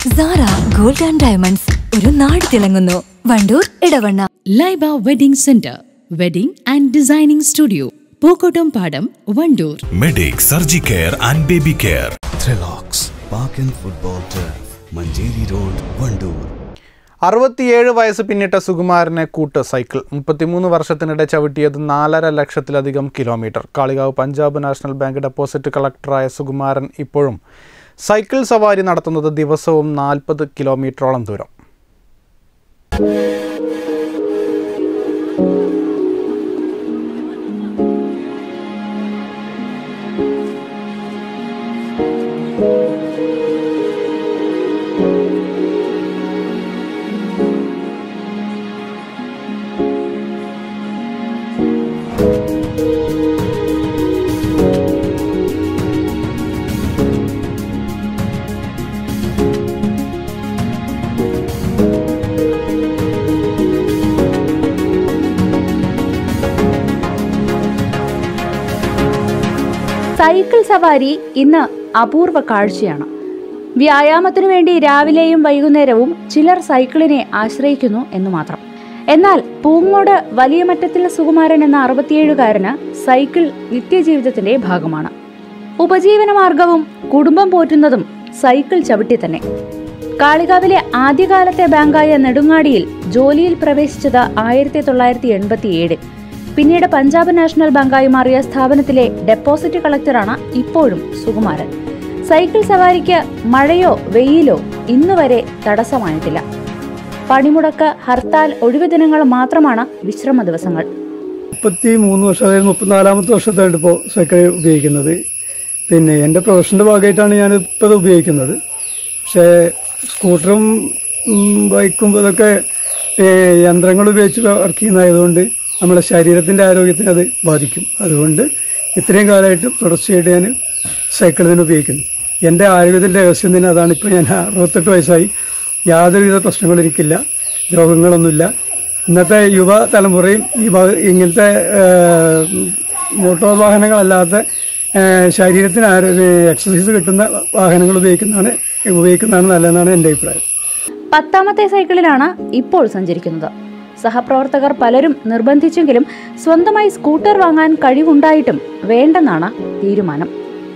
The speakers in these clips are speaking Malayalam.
സാറ ഗോൾഡ് ആൻഡ് ഡയമണ്ട്സ് ഒരു നാട് തിളങ്ങുന്നു. Wandoor Edavanna. Laiba wedding centre, wedding and designing studio, Pookkottum Padam, Wandoor. Medic surgi care and baby care. ത്രിലോക്സ് park and football turf, Manjeri road, Wandoor. 67 വയസ്സ് പിന്നിട്ട സുകുമാരനെ കൂട്ട് സൈക്കിൾ 33 വർഷത്തിനിടെ ചവിട്ടിയത് 4.5 ലക്ഷത്തിലധികം kilometre. Kalikavu Punjab national bank deposit കളക്ടറായ സുകുമാരൻ ഇപ്പോഴും സൈക്കിൾ സവാരി നടത്തുന്നത് ദിവസവും 40 കിലോമീറ്ററോളം ദൂരം. സൈക്കിൾ സവാരി ഇന്ന് അപൂർവ കാഴ്ചയാണ്. വ്യായാമത്തിനു വേണ്ടി രാവിലെയും വൈകുന്നേരവും ചിലർ സൈക്കിളിനെ ആശ്രയിക്കുന്നു എന്ന് മാത്രം. എന്നാൽ പൂങ്ങോട് വലിയ മറ്റത്തിൽ സുകുമാരൻ എന്ന 67-കാരന് സൈക്കിൾ നിത്യജീവിതത്തിന്റെ ഭാഗമാണ്. ഉപജീവനമാർഗവും കുടുംബം പോറ്റുന്നതും സൈക്കിൾ ചവിട്ടി തന്നെ. കാളികാവിലെ ആദ്യകാലത്തെ ബാങ്കായ നെടുങ്ങാടിയിൽ ജോലിയിൽ പ്രവേശിച്ചത് 1987. പിന്നീട് പഞ്ചാബ് നാഷണൽ ബാങ്കായി മാറിയ സ്ഥാപനത്തിലെ ഡെപ്പോസിറ്റ് കളക്ടറാണ് ഇപ്പോഴും സുകുമാരൻ. സൈക്കിൾ സവാരിക്ക് മഴയോ വെയിലോ ഇന്നുവരെ തടസ്സമായിട്ടില്ല. പണിമുടക്ക്, ഹർത്താൽ, ഒഴിവു ദിനങ്ങൾ മാത്രമാണ് വിശ്രമ ദിവസങ്ങൾ. 33 വർഷം, അതായത് 34ാമത്തെ വർഷത്തായിട്ട് ഇപ്പോൾ സൈക്കിൾ ഉപയോഗിക്കുന്നത്. പിന്നെ എൻ്റെ പ്രൊഫഷൻ്റെ ഭാഗമായിട്ടാണ് ഞാൻ ഇപ്പോൾ ഇത് ഉപയോഗിക്കുന്നത്. പക്ഷേ സ്കൂട്ടറും ബൈക്കും ഇതൊക്കെ യന്ത്രങ്ങൾ ഉപയോഗിച്ച് വർക്ക് ചെയ്യുന്നതായതുകൊണ്ട് നമ്മുടെ ശരീരത്തിൻ്റെ ആരോഗ്യത്തിന് അത് ബാധിക്കും. അതുകൊണ്ട് ഇത്രയും കാലമായിട്ട് തുടർച്ചയായിട്ട് ഞാൻ സൈക്കിൾ തന്നെ ഉപയോഗിക്കുന്നു. എൻ്റെ ആരോഗ്യത്തിൻ്റെ രഹസ്യം തന്നെ അതാണ്. ഇപ്പോൾ ഞാൻ 68 വയസ്സായി, യാതൊരുവിധ പ്രശ്നങ്ങളും എനിക്കില്ല, രോഗങ്ങളൊന്നുമില്ല. ഇന്നത്തെ യുവ തലമുറയും ഇങ്ങനത്തെ മോട്ടോർ വാഹനങ്ങളല്ലാത്ത ശരീരത്തിന് എക്സസൈസ് കിട്ടുന്ന വാഹനങ്ങൾ ഉപയോഗിക്കുന്നതാണ് നല്ലതെന്നാണ് എൻ്റെ അഭിപ്രായം. 10ാമത്തെ സൈക്കിളിലാണ് ഇപ്പോൾ സഞ്ചരിക്കുന്നത്. സഹപ്രവർത്തകർ പലരും നിർബന്ധിച്ചെങ്കിലും സ്വന്തമായി സ്കൂട്ടർ വാങ്ങാൻ കഴിവുണ്ടായിട്ടും വേണ്ടെന്നാണ് തീരുമാനം.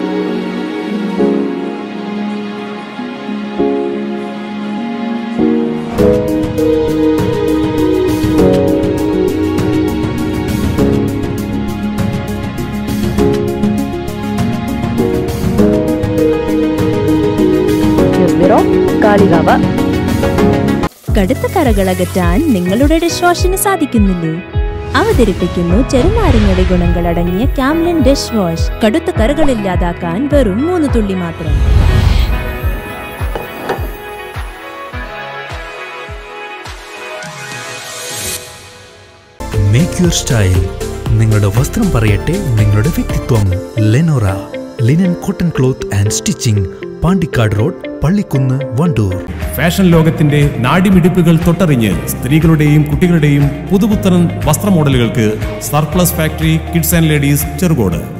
News bureau, Kalikavu. കടുത്ത കറകളകറ്റാൻ നിങ്ങളുടെ ഡിഷ് വാഷിന് സാധിക്കുന്നില്ലേ? അവതരിപ്പിക്കുന്നു ചെറുനാരങ്ങയുടെ ഗുണങ്ങളടങ്ങിയ കാംലിൻ ഡിഷ് വാഷ്. കടുത്ത കറകളില്ലാതാക്കാൻ വെറും 3 തുള്ളി മാത്രം. Make your style. നിങ്ങളുടെ വസ്ത്രം പറയട്ടെ നിങ്ങളുടെ വ്യക്തിത്വം. Lenora linen cotton cloth and stitching, Pandikkad road, Pallikkunnu, Wandoor. Fashion ലോകത്തിന്റെ നാടിമിടിപ്പുകൾ തൊട്ടറിഞ്ഞ് സ്ത്രീകളുടെയും കുട്ടികളുടെയും പുതുപുത്തൻ വസ്ത്ര മോഡലുകൾക്ക് surplus factory kids and ladies, Cherukode.